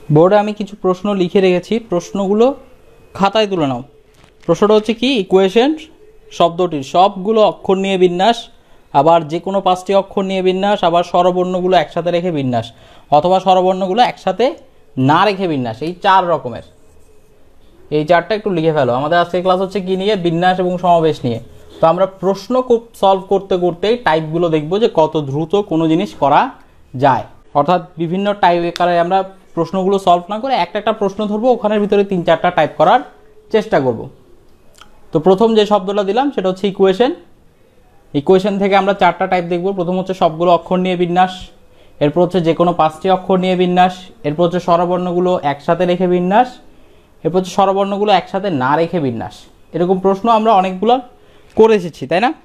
বোর্ডে আমি কিছু প্রশ্ন লিখে রেখেছি, প্রশ্নগুলো খাতায় তুলে নাও। প্রশ্নটা হচ্ছে কি, ইকুয়েশন শব্দটির সবগুলো অক্ষর নিয়ে বিন্যাস, আবার যে কোনো 5টি অক্ষর নিয়ে বিন্যাস, আবার স্বরবর্ণগুলো একসাথে রেখে বিন্যাস, অথবা স্বরবর্ণগুলো একসাথে না রেখে বিন্যাস। এই 4 রকমের, এই 4টা একটু লিখে ফেলো। আমাদের আজকে ক্লাস হচ্ছে কি নিয়ে, বিন্যাস এবং সমাবেশ নিয়ে। তো আমরা প্রশ্ন সলভ করতে করতেই টাইপগুলো দেখবো যে কত দ্রুত কোনো জিনিস করা যায়। অর্থাৎ বিভিন্ন টাইপ আকারে আমরা প্রশ্নগুলো সলভ না করে একটা প্রশ্ন ধরবো, ওখানের ভিতরে 3-4টা টাইপ করার চেষ্টা করব। তো প্রথম যে শব্দটা দিলাম সেটা হচ্ছে ইকুয়েশন। ইকুয়েশন থেকে আমরা 4টা টাইপ দেখব। প্রথম হচ্ছে সবগুলো অক্ষর নিয়ে বিন্যাস, এরপর হচ্ছে যে কোনো 5টি অক্ষর নিয়ে বিন্যাস, এরপর হচ্ছে স্বরবর্ণগুলো একসাথে রেখে বিন্যাস, এরপর হচ্ছে স্বরবর্ণগুলো একসাথে না রেখে বিন্যাস। এরকম প্রশ্ন আমরা অনেকগুলো করে এসেছি, তাই না?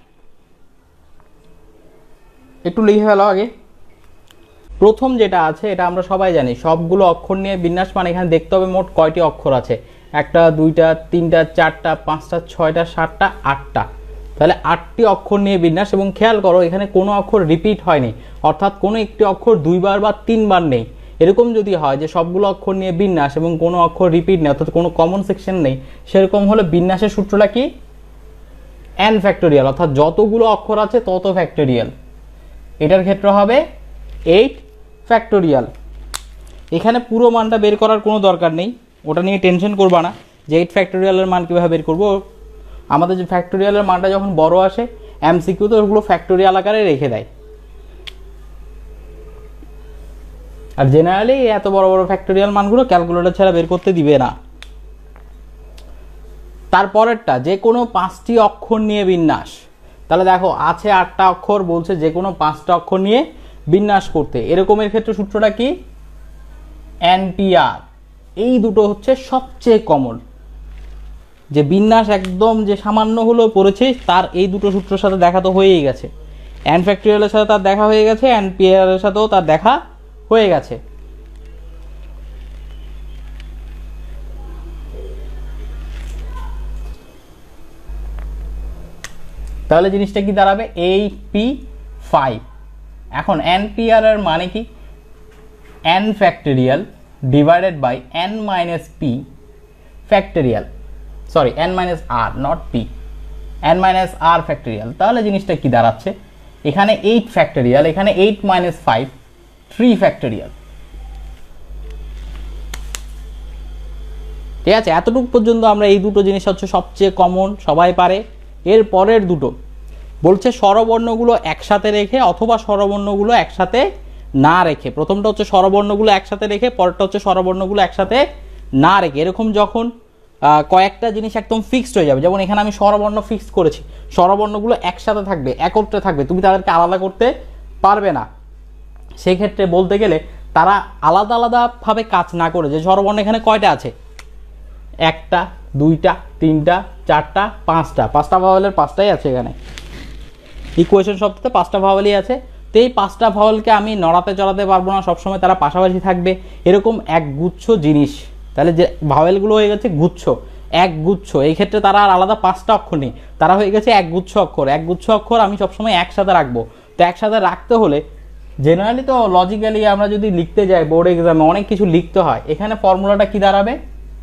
একটু লিখে ফেলো আগে। প্রথম যেটা আছে এটা আমরা সবাই জানি, সবগুলো অক্ষর নিয়ে বিন্যাস মানে এখানে দেখতে হবে মোট কয়টি অক্ষর আছে। 1টা 2টা 3টা 4টা 5টা 6টা 7টা 8টা, তাহলে 8টি অক্ষর নিয়ে বিন্যাস। এবং খেয়াল করো এখানে কোনো অক্ষর রিপিট হয়নি, অর্থাৎ কোনো একটি অক্ষর 2বার বা 3বার নেই। এরকম যদি হয় যে সবগুলো অক্ষর নিয়ে বিন্যাস এবং কোনো অক্ষর রিপিট নেই, অর্থাৎ কোনো কমন সেকশন নেই, সেরকম হলে বিন্যাসের সূত্রটা কি, n ফ্যাক্টোরিয়াল, অর্থাৎ যতগুলো অক্ষর আছে তত ফ্যাক্টোরিয়াল। এটার ক্ষেত্রে হবে 8 ফ্যাক্টোরিয়াল। এখানে পুরো মানটা বের করার কোনো দরকার নেই, ওটা নিয়ে টেনশন করবা না যে 8 ফ্যাক্টোরিয়ালের মান কীভাবে বের করবো। আমাদের যে ফ্যাক্টোরিয়ালের মানটা যখন বড় আসে, এমসিকিউতে ওগুলো ফ্যাক্টোরিয়াল আকারে রেখে দেয়। আর জেনারেলি এত বড় বড় ফ্যাক্টোরিয়াল মানগুলো ক্যালকুলেটর ছাড়া বের করতে দিবে না। তারপরেরটা, যে কোনো 5টি অক্ষর নিয়ে বিন্যাস। তাহলে দেখো আছে 8টা অক্ষর, বলছে যে কোনো 5টা অক্ষর নিয়ে বিন্যাস করতে। এরকমের ক্ষেত্রে সূত্রটা কি, NPR। এই দুটো হচ্ছে সবচেয়ে কমন, যে বিন্যাস একদম যে সামান্য হলেও পড়েছে তার এই দুটো সূত্রের সাথে দেখা তো হয়েই গেছে। n ফ্যাক্টোরিয়ালের সাথে তার দেখা হয়ে গেছে, NPR এর সাথেও তার দেখা হয়ে গেছে। তাহলে জিনিসটা কি দাঁড়াবে, 8p5। এখন NPR এর মানে কি, n factorial divided by n minus p factorial, sorry n minus r, not p, n minus r factorial. তাহলে জিনিসটা কি দাঁড়াচ্ছে, এখানে 8 ফ্যাক্টোরিয়াল, এখানে 8 মাইনাস 5 3 ফ্যাক্টোরিয়াল। ঠিক আছে, এতটুকু পর্যন্ত আমরা এই দুটো জিনিস হচ্ছে সবচেয়ে কমন, সবাই পারে। এর পরের দুটো বলছে স্বরবর্ণগুলো একসাথে রেখে অথবা স্বরবর্ণগুলো একসাথে না রেখে। প্রথমটা হচ্ছে স্বরবর্ণগুলো একসাথে রেখে, পরেরটা হচ্ছে স্বরবর্ণগুলো একসাথে না রেখে। এরকম যখন কয়েকটা জিনিস একদম ফিক্সড হয়ে যাবে, যেমন এখানে আমি স্বরবর্ণ ফিক্সড করেছি, স্বরবর্ণগুলো একসাথে থাকবে, একত্রে থাকবে, তুমি তাদেরকে আলাদা করতে পারবে না। সেক্ষেত্রে বলতে গেলে তারা আলাদা আলাদাভাবে কাজ না করে, যে স্বরবর্ণ এখানে কয়টা আছে, 1টা 2টা 3টা 4টা 5টা, 5টা ভাওয়েলের 5টাই আছে এখানে। ইকুয়েশন শব্দতে 5টা ভাওয়েলই আছে। তো এই 5টা ভাওয়েলকে আমি নড়াতে চড়াতে পারবো না, সবসময় তারা পাশাপাশি থাকবে। এরকম এক গুচ্ছ জিনিস, তাহলে যে ভাওয়েলগুলো হয়ে গেছে গুচ্ছ, এক গুচ্ছ। এই ক্ষেত্রে তারা আর আলাদা 5টা অক্ষর নেই, তারা হয়ে গেছে এক গুচ্ছ অক্ষর। এক গুচ্ছ অক্ষর আমি সবসময় একসাথে রাখবো। তো একসাথে রাখতে হলে জেনারেলি তো লজিক্যালি আমরা যদি লিখতে যাই বোর্ড এক্সামে অনেক কিছু লিখতে হয়। এখানে ফর্মুলাটা কি দাঁড়াবে,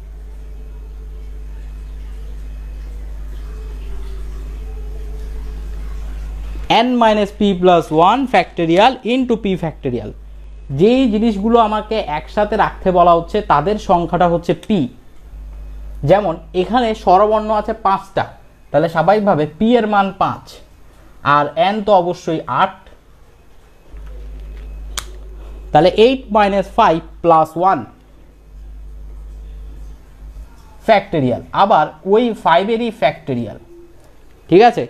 n minus p plus 1 factorial into p factorial. যেই জিনিসগুলো আমাকে একসাথে রাখতে বলা হচ্ছে তাদের সংখ্যাটা হচ্ছে p। যেমন এখানে স্বরবর্ণ আছে 5টা, তাহলে স্বাভাবিকভাবে p এর মান 5, আর n তো অবশ্যই 8, তাহলে 8 মাইনাস 5 প্লাস 1 ফ্যাক্টোরিয়াল, আবার ওই 5-এরই ফ্যাক্টোরিয়াল। ঠিক আছে,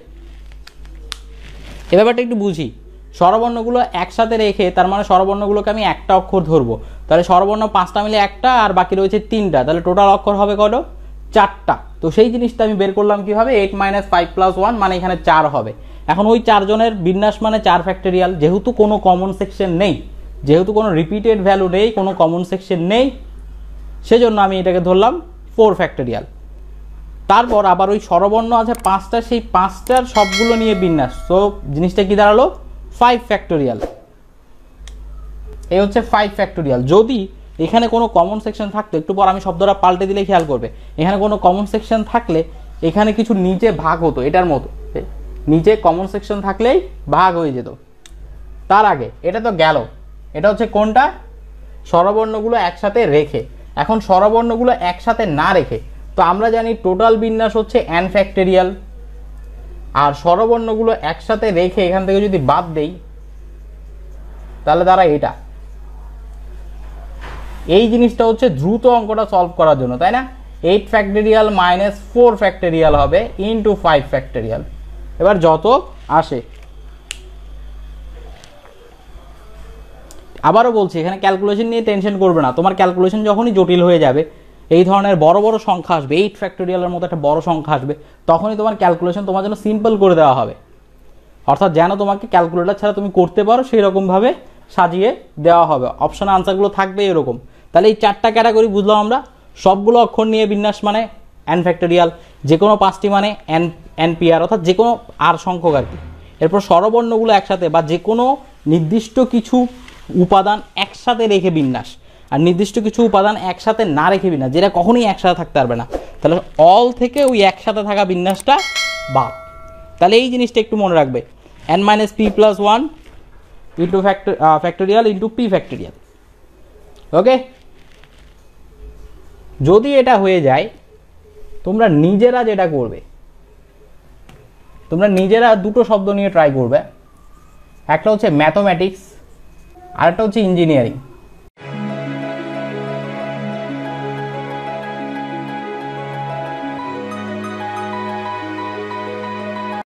এ ব্যাপারটা একটু বুঝি। স্বরবর্ণগুলো একসাথে রেখে তার মানে স্বরবর্ণগুলোকে আমি একটা অক্ষর ধরবো, তাহলে স্বরবর্ণ 5টা মিলে একটা, আর বাকি রয়েছে 3টা, তাহলে টোটাল অক্ষর হবে কত, 4টা। তো সেই জিনিসটা আমি বের করলাম কিভাবে, 8 মাইনাস 5 প্লাস 1 মানে এখানে 4 হবে। এখন ওই 4 জনের বিন্যাস মানে 4 ফ্যাক্টোরিয়াল। যেহেতু কোনো কমন সেকশন নেই, যেহেতু কোনো রিপিটেড ভ্যালু নেই, কোনো কমন সেকশন নেই, সেজন্য আমি এটাকে ধরলাম 4 ফ্যাক্টোরিয়াল। তারপর আবার ওই স্বরবর্ণ আছে 5টা, সেই 5টার সবগুলো নিয়ে বিন্যাস। তো জিনিসটা কি দাঁড়ালো, 5 ফ্যাক্টোরিয়াল। এই হচ্ছে 5 ফ্যাক্টোরিয়াল। যদি এখানে কোনো কমন সেকশন থাকতো, একটু পর আমি শব্দটা পাল্টে দিলে খেয়াল করবে, এখানে কোনো কমন সেকশন থাকলে এখানে কিছু নিচে ভাগ হতো, এটার মতো নিচে কমন সেকশন থাকলেই ভাগ হয়ে যেত। তার আগে এটা তো গেল, এটা হচ্ছে কোনটা, স্বরবর্ণগুলো একসাথে রেখে। এখন স্বরবর্ণগুলো একসাথে না রেখে, তো আমরা জানি টোটাল বিন্যাস হচ্ছে n ফ্যাক্টরিয়াল, আর স্বরবর্ণগুলো একসাথে রেখে এখান থেকে যদি বাদ দেই তাহলে তারা এটা, এই জিনিসটা হচ্ছে দ্রুত অঙ্কটা সলভ করার জন্য, তাই না? 8 ফ্যাক্টরিয়াল মাইনাস 4 ফ্যাক্টরিয়াল হবে ইন্টু 5 ফ্যাক্টরিয়াল। এবার যত আসে, আবারও বলছি এখানে ক্যালকুলেশন নিয়ে টেনশন করবে না, তোমার ক্যালকুলেশন যখনই জটিল হয়ে যাবে, এই ধরনের বড় বড় সংখ্যা আসবে, 8 ফ্যাক্টরিয়ালের মতো একটা বড় সংখ্যা আসবে, তখনই তোমার ক্যালকুলেশন তোমার জন্য সিম্পল করে দেওয়া হবে, অর্থাৎ যেন তোমাকে ক্যালকুলেটর ছাড়া তুমি করতে পারো সেই রকমভাবে সাজিয়ে দেওয়া হবে, অপশনে আনসারগুলো থাকবে এরকম। তাহলে এই 4টা ক্যাটাগরি বুঝলাম আমরা, সবগুলো অক্ষর নিয়ে বিন্যাস মানে n ফ্যাক্টরিয়াল, যে কোনো 5টি মানে npr, অর্থাৎ যে কোনো আর সংখ্যক আর কি। এরপর স্বরবর্ণগুলো একসাথে বা যে কোনো নির্দিষ্ট কিছু উপাদান একসাথে রেখে বিন্যাস, আর নির্দিষ্ট কিছু উপাদান একসাথে না রেখে বিন্যাস, যেটা কখনোই একসাথে থাকতে পারবে না, তাহলে অল থেকে ওই একসাথে থাকা বিন্যাসটা বাদ। তাহলে এই জিনিসটা একটু মনে রাখবে, n - p + 1 into factorial into p factorial. Okay, যদি এটা হয়ে যায় তোমরা নিজেরা যেটা করবে, তোমরা নিজেরা দুটো শব্দ নিয়ে ট্রাই করবে, একটা হচ্ছে ম্যাথমেটিক্স আর একটা হচ্ছে ইঞ্জিনিয়ারিং।